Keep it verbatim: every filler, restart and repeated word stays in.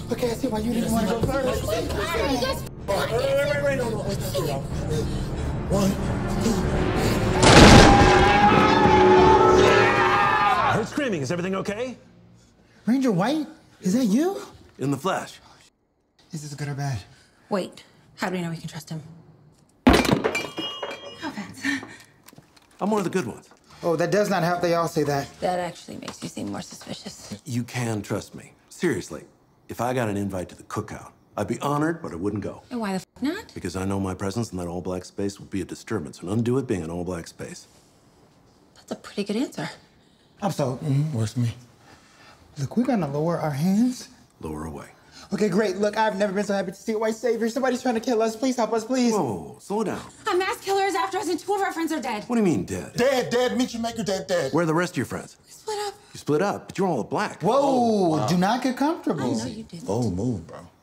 Okay, I see why you didn't want to go first. Wait, wait, wait, wait, no, no, wait, one, two. I heard screaming. Is everything okay? Ranger White? Is that you? In the flesh. Is this good or bad? Wait, how do we know we can trust him? No offense. I'm one of the good ones. Oh, that does not help. They all say that. That actually makes you seem more suspicious. You can trust me. Seriously. If I got an invite to the cookout, I'd be honored, but I wouldn't go. And why the f not? Because I know my presence in that all-black space would be a disturbance, and undo it being an all-black space. That's a pretty good answer. I'm so, mm, worse me. Look, we're gonna lower our hands. Lower away. Okay, great. Look, I've never been so happy to see a white savior. Somebody's trying to kill us. Please help us, please. Whoa, whoa, whoa. Slow down. A mass killer is after us and two of our friends are dead. What do you mean, dead? Dead, dead. Meet your maker, dead, dead. Where are the rest of your friends? We split up. You split up, but you're all black. Whoa, Oh, wow. do not get comfortable. I know you did. Bold move, bro.